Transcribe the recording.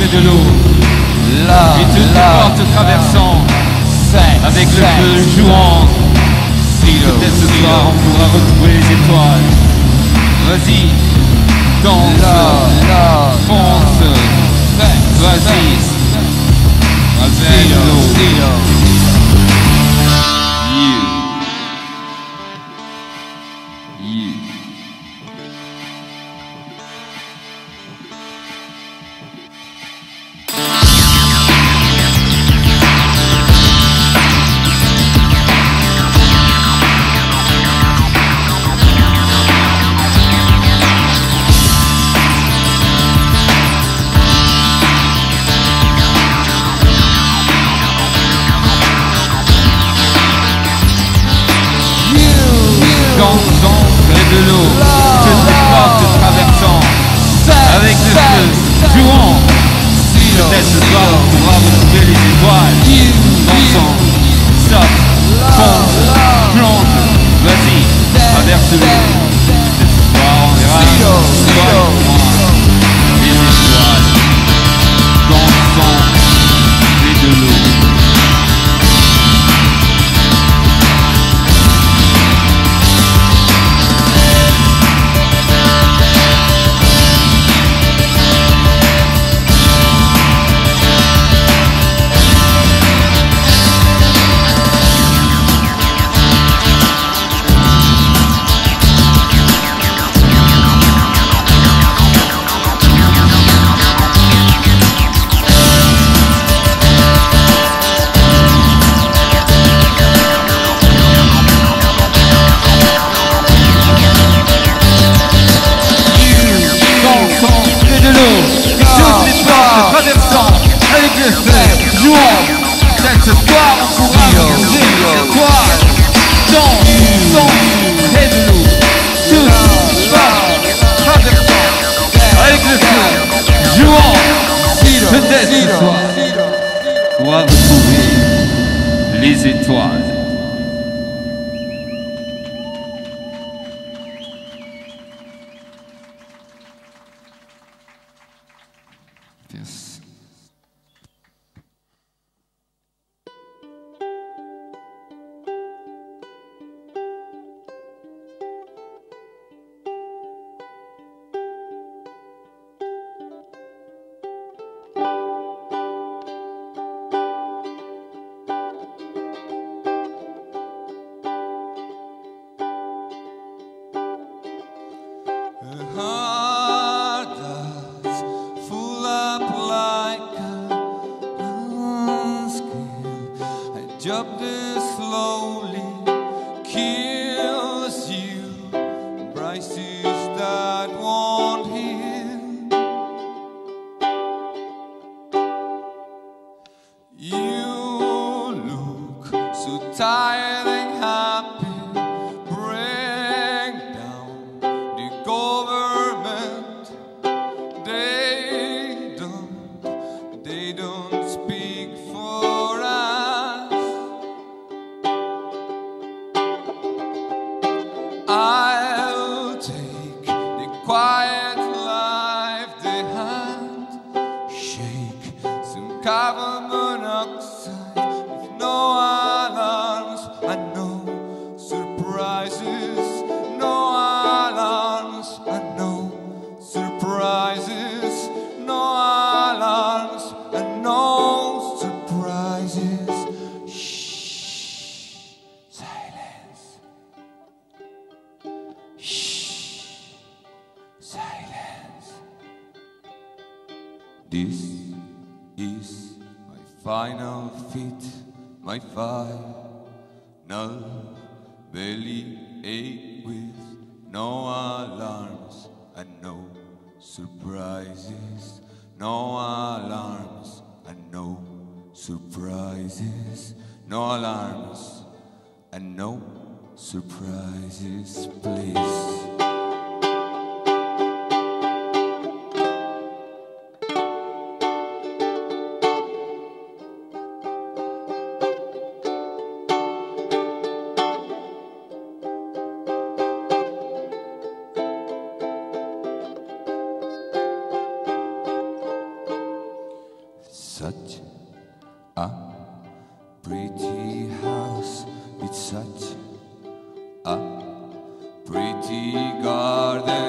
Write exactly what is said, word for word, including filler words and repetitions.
près de l'eau. Là, Et toutes les là, portes traversant, sept, avec le sept, feu jouant. zéro, Peut-être ce zéro. soir on pourra retrouver les étoiles. Vas-y, danse, Là, là, fonce, vas-y, avec l'eau. zéro. You. You. Dansant près de l'eau, toutes les portes traversant, avec le feu, jouant. Peut-être ce soir on pourra retrouver les étoiles. Dansant, saute, fonce, plonge, vas-y, traverse l'eau. Peut-être ce soir on verra, toi et moi, les étoiles. Dansant près de l'eau. Traversant avec le feu, jouant. Peut-être ce soir on pourra retrouver les étoiles. Danse, danse, près de l'eau. Tous, portes, traversant avec le feu, jouant. Peut-être ce soir on pourra retrouver les étoiles. Yes. Job this slowly kills you. Prices that won't heal. You look so tired and happy. Bring down the government. They don't, they don't speak for us. I'll take the quiet life they had. Shake some carbon monoxide with no alarms and no surprises. No alarms and no surprises. No alarms and no surprises. Shh, silence. Shh, silence. This is my final fit, my final belly ache with no alarms and no surprises. No alarms and no surprises. No alarms and no surprises, please. such a pretty house. It's such a pretty garden.